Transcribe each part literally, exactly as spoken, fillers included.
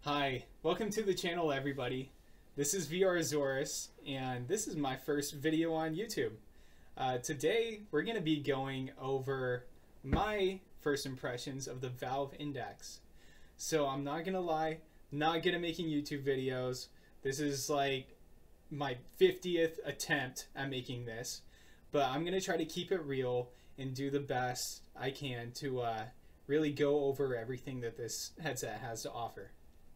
Hi, welcome to the channel everybody. This is VRZorus and this is my first video on YouTube. Uh, today we're going to be going over my first impressions of the Valve Index. So I'm not going to lie, not good at making YouTube videos. This is like my fiftieth attempt at making this, but I'm going to try to keep it real and do the best I can to uh, really go over everything that this headset has to offer.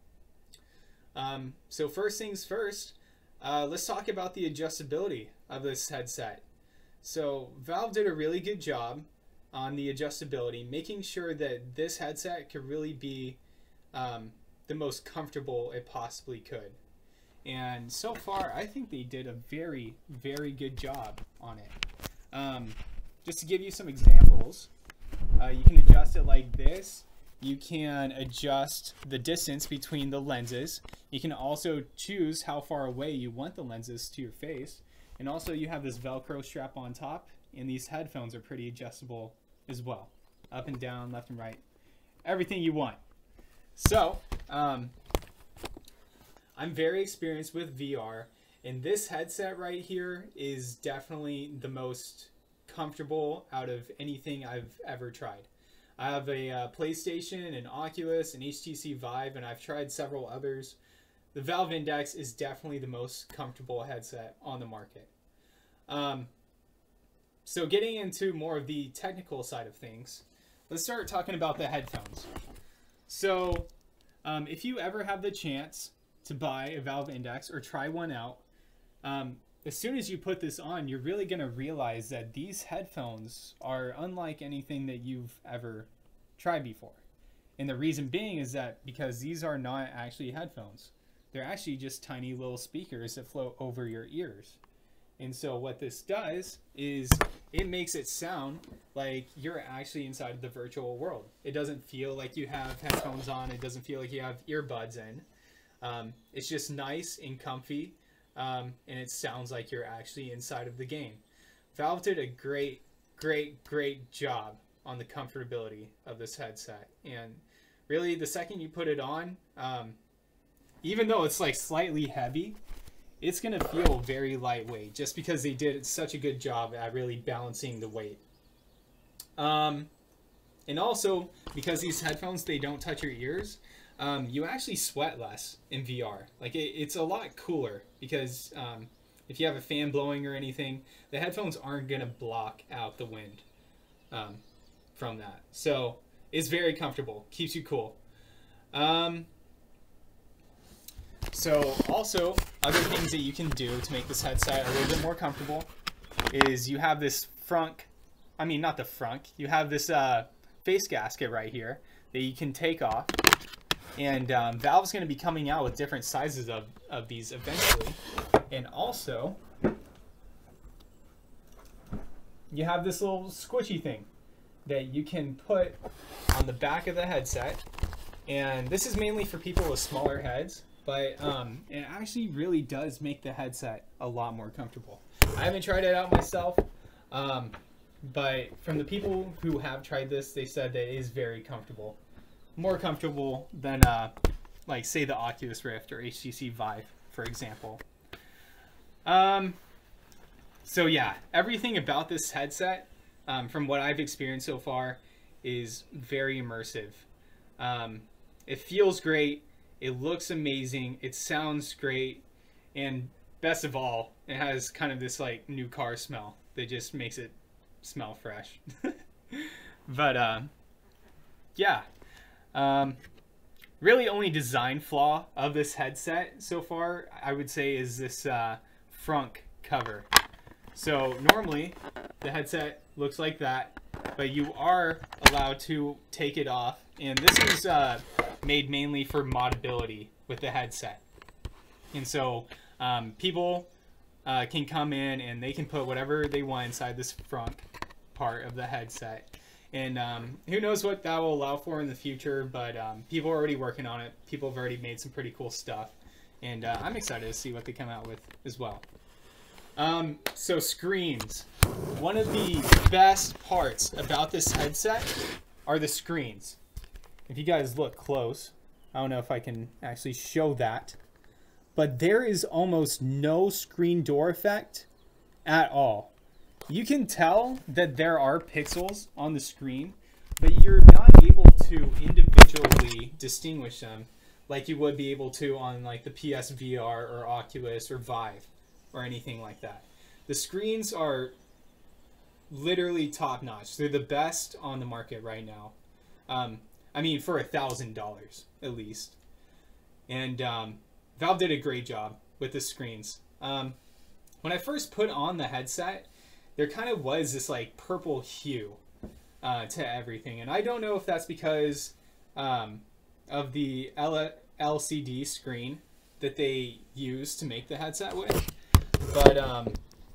Um, so first things first, uh, let's talk about the adjustability of this headset. So Valve did a really good job on the adjustability, making sure that this headset could really be um, the most comfortable it possibly could. And so far, I think they did a very, very good job on it. Um, just to give you some examples, uh, you can adjust it like this. You can adjust the distance between the lenses. You can also choose how far away you want the lenses to your face. And also you have this Velcro strap on top, and these headphones are pretty adjustable as well. Up and down, left and right, everything you want. So, um, I'm very experienced with V R, and this headset right here is definitely the most comfortable out of anything I've ever tried. I have a uh, PlayStation, an Oculus, an H T C Vive, and I've tried several others. The Valve Index is definitely the most comfortable headset on the market. Um, so getting into more of the technical side of things, let's start talking about the headphones. So um, if you ever have the chance to buy a Valve Index or try one out, um, as soon as you put this on, you're really going to realize that these headphones are unlike anything that you've ever tried before. And the reason being is that because these are not actually headphones. They're actually just tiny little speakers that float over your ears. And so what this does is it makes it sound like you're actually inside the virtual world. It doesn't feel like you have headphones on. It doesn't feel like you have earbuds in. Um, it's just nice and comfy. Um, and it sounds like you're actually inside of the game. Valve did a great, great, great job on the comfortability of this headset. And really, the second you put it on, um, even though it's like slightly heavy, it's going to feel very lightweight just because they did such a good job at really balancing the weight. Um, and also, because these headphones, they don't touch your ears, Um, you actually sweat less in V R. Like it, it's a lot cooler because um, if you have a fan blowing or anything, the headphones aren't gonna block out the wind um, from that. So it's very comfortable, keeps you cool. Um, so also other things that you can do to make this headset a little bit more comfortable is you have this front, I mean not the front, you have this uh, face gasket right here that you can take off. And um, Valve's going to be coming out with different sizes of, of these eventually. And also, you have this little squishy thing that you can put on the back of the headset. And this is mainly for people with smaller heads, but um, it actually really does make the headset a lot more comfortable. I haven't tried it out myself, um, but from the people who have tried this, they said that it is very comfortable. More comfortable than, uh, like, say, the Oculus Rift or H T C Vive, for example. Um, so, yeah, everything about this headset, um, from what I've experienced so far, is very immersive. Um, it feels great. It looks amazing. It sounds great. And best of all, it has kind of this, like, new car smell that just makes it smell fresh. But, uh, yeah. Um, really only design flaw of this headset so far, I would say, is this uh, front cover. So normally the headset looks like that, but you are allowed to take it off. And this is uh, made mainly for modability with the headset. And so um, people uh, can come in and they can put whatever they want inside this front part of the headset. And um, who knows what that will allow for in the future, but um, people are already working on it. People have already made some pretty cool stuff. And uh, I'm excited to see what they come out with as well. Um, so screens. One of the best parts about this headset are the screens. If you guys look close, I don't know if I can actually show that, but there is almost no screen door effect at all. You can tell that there are pixels on the screen, but you're not able to individually distinguish them like you would be able to on like the P S V R or Oculus or Vive or anything like that. The screens are literally top notch. They're the best on the market right now. Um, I mean, for a thousand dollars at least. And um, Valve did a great job with the screens. Um, when I first put on the headset, there kind of was this like purple hue uh, to everything, and I don't know if that's because um, of the L C D screen that they use to make the headset with, but um,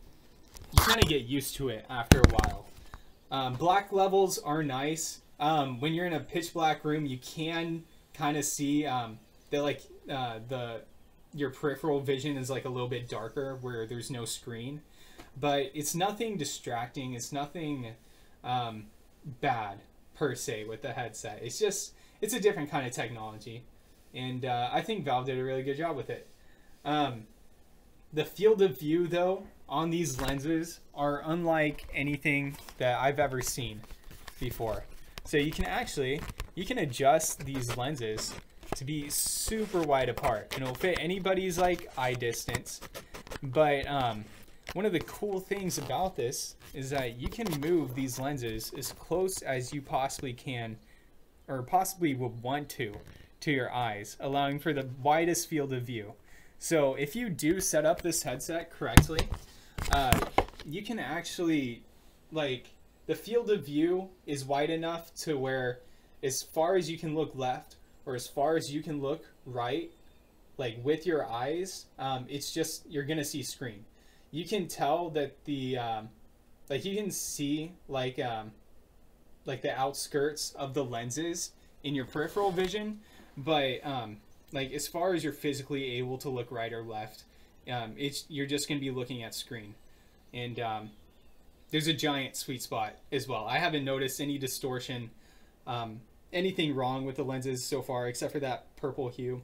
you kind of get used to it after a while. Um, black levels are nice. Um, when you're in a pitch black room, you can kind of see um, that like uh, the your peripheral vision is like a little bit darker where there's no screen. But it's nothing distracting. It's nothing um, bad per se with the headset. It's just, it's a different kind of technology. And uh, I think Valve did a really good job with it. Um, the field of view, though, on these lenses are unlike anything that I've ever seen before. So you can actually, you can adjust these lenses to be super wide apart. And it'll fit anybody's like eye distance. But um, one of the cool things about this is that you can move these lenses as close as you possibly can, or possibly would want to, to your eyes, allowing for the widest field of view. So if you do set up this headset correctly, uh, you can actually, like, the field of view is wide enough to where as far as you can look left or as far as you can look right, like with your eyes, um, it's just, you're gonna see screen. You can tell that the, um, like you can see like, um, like the outskirts of the lenses in your peripheral vision, but um, like as far as you're physically able to look right or left, um, it's, you're just going to be looking at screen. And um, there's a giant sweet spot as well. I haven't noticed any distortion, um, anything wrong with the lenses so far, except for that purple hue.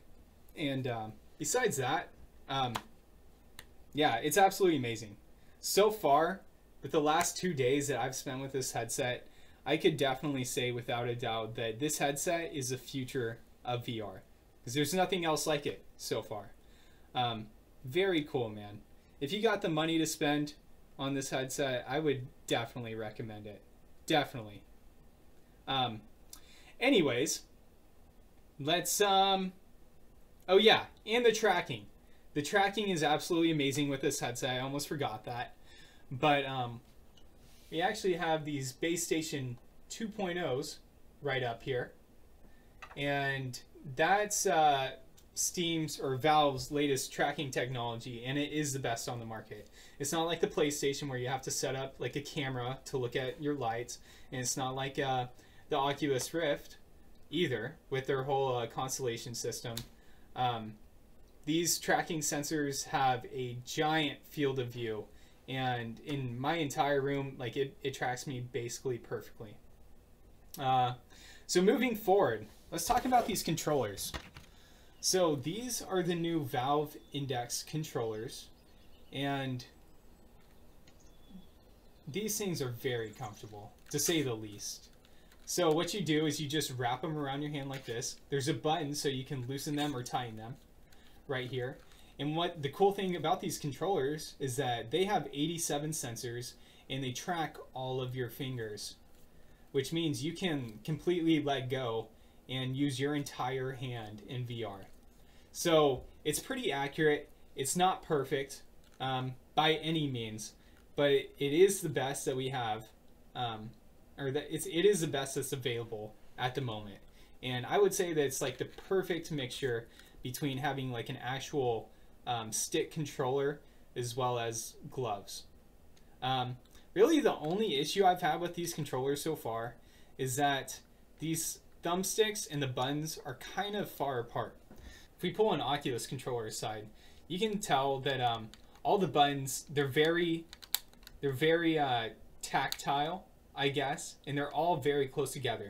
And um, besides that, um, yeah, it's absolutely amazing. So far, with the last two days that I've spent with this headset, I could definitely say without a doubt that this headset is the future of V R. Because there's nothing else like it so far. Um, very cool, man. If you got the money to spend on this headset, I would definitely recommend it. Definitely. Um, anyways, let's... Um, oh yeah, and the tracking. The tracking is absolutely amazing with this headset. I almost forgot that. But um, we actually have these base station two point ohs right up here. And that's uh, Steam's or Valve's latest tracking technology, and it is the best on the market. It's not like the PlayStation where you have to set up like a camera to look at your lights, and it's not like uh, the Oculus Rift either with their whole uh, Constellation system. Um, These tracking sensors have a giant field of view, and in my entire room, like it, it tracks me basically perfectly. Uh, so moving forward, let's talk about these controllers. So these are the new Valve Index controllers, and these things are very comfortable, to say the least. So what you do is you just wrap them around your hand like this. There's a button so you can loosen them or tighten them right here. And what the cool thing about these controllers is that they have eighty-seven sensors and they track all of your fingers, which means you can completely let go and use your entire hand in V R. So it's pretty accurate. It's not perfect um, by any means, but it, it is the best that we have, um, or that it's it is the best that's available at the moment. And I would say that it's like the perfect mixture between having like an actual um, stick controller as well as gloves. Um, really the only issue I've had with these controllers so far is that these thumbsticks and the buttons are kind of far apart. If we pull an Oculus controller aside, you can tell that um, all the buttons, they're very, they're very uh, tactile, I guess, and they're all very close together.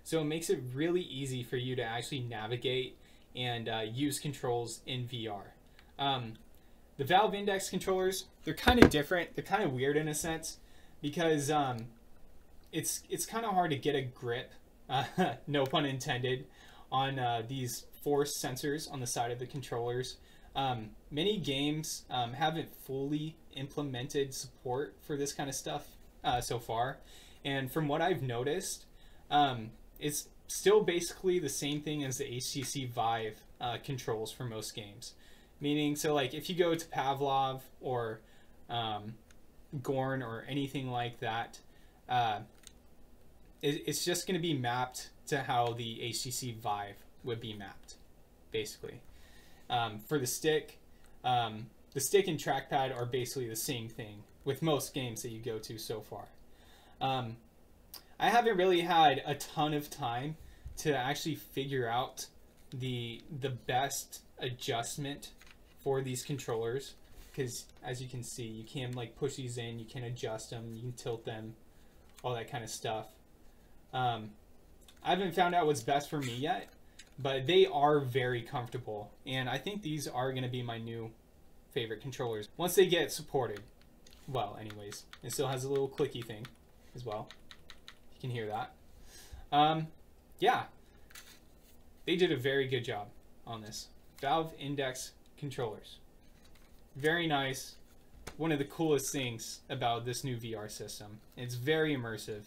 So it makes it really easy for you to actually navigate and uh, use controls in V R. Um, the Valve Index controllers, they're kind of different. They're kind of weird in a sense because um, it's it's kind of hard to get a grip, uh, no pun intended, on uh, these force sensors on the side of the controllers. Um, many games um, haven't fully implemented support for this kind of stuff uh, so far, and from what I've noticed, um, it's still basically the same thing as the H T C Vive uh, controls for most games. Meaning, so like if you go to Pavlov or um, Gorn or anything like that, uh, it, it's just going to be mapped to how the H T C Vive would be mapped, basically. Um, for the stick, um, the stick and trackpad are basically the same thing with most games that you go to so far. Um, I haven't really had a ton of time to actually figure out the the best adjustment for these controllers, because as you can see, you can like push these in, you can adjust them, you can tilt them, all that kind of stuff. Um, I haven't found out what's best for me yet, but they are very comfortable, and I think these are going to be my new favorite controllers once they get supported. Well, anyways, it still has a little clicky thing as well. You can hear that. Um, yeah, they did a very good job on this. Valve Index controllers. Very nice. One of the coolest things about this new V R system. It's very immersive.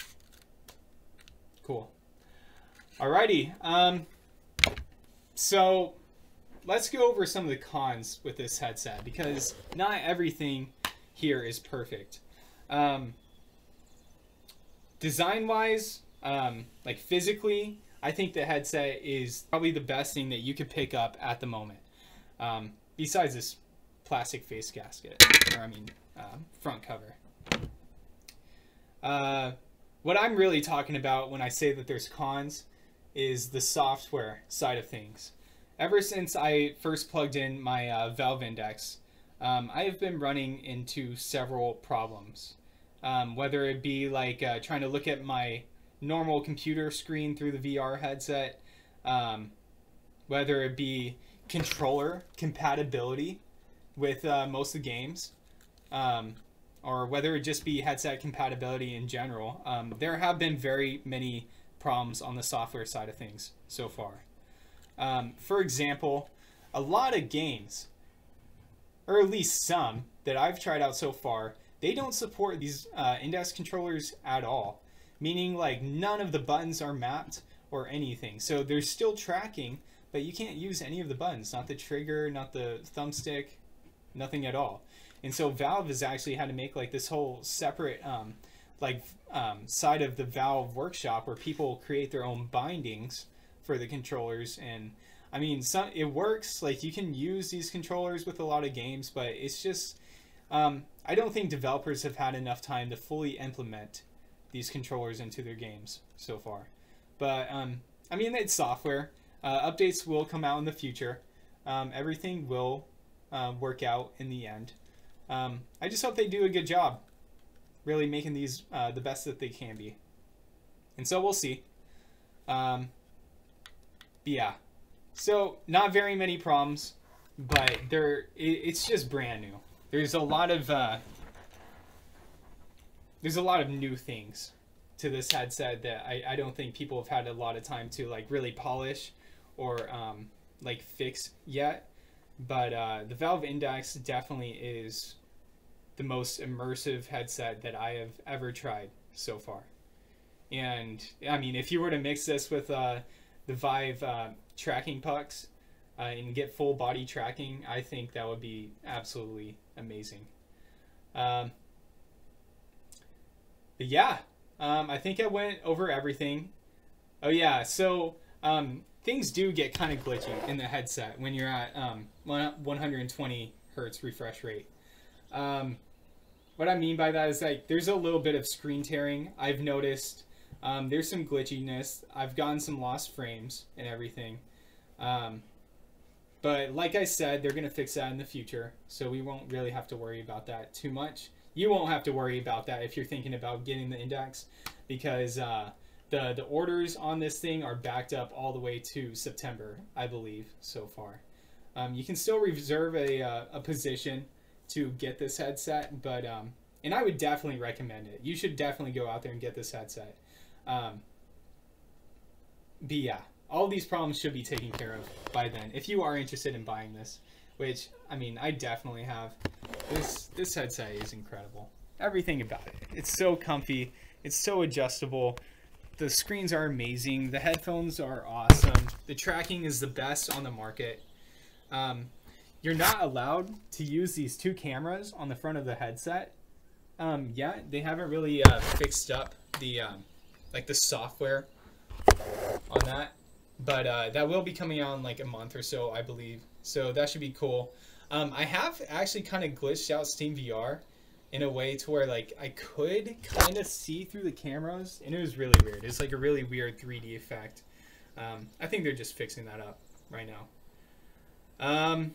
Cool. Alrighty. Um, so let's go over some of the cons with this headset, because not everything here is perfect. Um, Design-wise, um, like physically, I think the headset is probably the best thing that you could pick up at the moment. Um, besides this plastic face gasket, or I mean, uh, front cover. Uh, what I'm really talking about when I say that there's cons is the software side of things. Ever since I first plugged in my uh, Valve Index, um, I have been running into several problems. Um, whether it be like uh, trying to look at my normal computer screen through the V R headset, um, whether it be controller compatibility with uh, most of the games, um, or whether it just be headset compatibility in general. Um, there have been very many problems on the software side of things so far. Um, for example, a lot of games, or at least some that I've tried out so far, they don't support these uh, index controllers at all. Meaning like none of the buttons are mapped or anything. So there's still tracking, but you can't use any of the buttons. Not the trigger, not the thumbstick, nothing at all. And so Valve has actually had to make like this whole separate um, like um, side of the Valve workshop where people create their own bindings for the controllers. And I mean, some, it works. Like you can use these controllers with a lot of games, but it's just, um, I don't think developers have had enough time to fully implement these controllers into their games so far. But um, I mean, it's software. Uh, updates will come out in the future. Um, everything will uh, work out in the end. Um, I just hope they do a good job really making these uh, the best that they can be. And so we'll see. Um, but yeah. So not very many problems, but they're, it, it's just brand new. There's a lot of uh, there's a lot of new things to this headset that I, I don't think people have had a lot of time to like really polish or um, like fix yet. But uh, the Valve Index definitely is the most immersive headset that I have ever tried so far. And I mean, if you were to mix this with uh, the Vive uh, tracking pucks uh, and get full body tracking, I think that would be absolutely amazing. Um, but yeah, um, I think I went over everything. Oh yeah, so um, things do get kind of glitchy in the headset when you're at um, one hundred twenty hertz refresh rate. Um, what I mean by that is like there's a little bit of screen tearing I've noticed. Um, there's some glitchiness. I've gotten some lost frames and everything. Um, but like I said, they're going to fix that in the future, so we won't really have to worry about that too much. You won't have to worry about that if you're thinking about getting the Index, because uh, the the orders on this thing are backed up all the way to September, I believe, so far. Um, you can still reserve a uh, a position to get this headset, but um, and I would definitely recommend it. You should definitely go out there and get this headset. Um, but yeah, all these problems should be taken care of by then if you are interested in buying this, which I mean I definitely have. This this headset is incredible. Everything about it. It's so comfy. It's so adjustable. The screens are amazing. The headphones are awesome. The tracking is the best on the market. Um, you're not allowed to use these two cameras on the front of the headset. Um, yeah, they haven't really uh, fixed up the um, like the software on that, but uh, that will be coming out in like a month or so, I believe. So that should be cool. Um, I have actually kind of glitched out Steam V R in a way to where like I could kind of see through the cameras, and it was really weird. It's like a really weird three D effect. Um, I think they're just fixing that up right now. Um,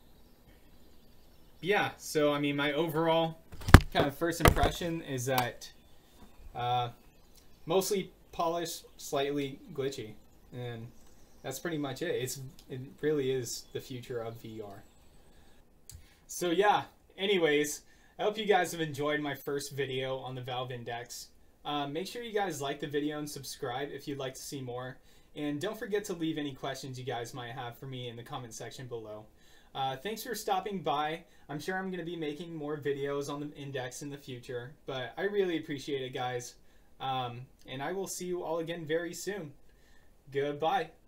yeah, so I mean, my overall kind of first impression is that uh, mostly polished, slightly glitchy, and that's pretty much it. It's it really is the future of V R. So yeah, anyways, I hope you guys have enjoyed my first video on the Valve Index. Um, make sure you guys like the video and subscribe if you'd like to see more. And don't forget to leave any questions you guys might have for me in the comment section below. Uh, thanks for stopping by. I'm sure I'm going to be making more videos on the Index in the future, but I really appreciate it, guys. Um, and I will see you all again very soon. Goodbye.